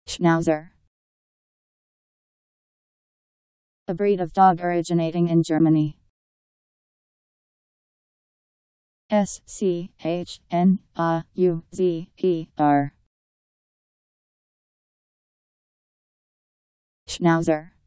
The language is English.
Schnauzer. A breed of dog originating in Germany. Schnauzer. Schnauzer.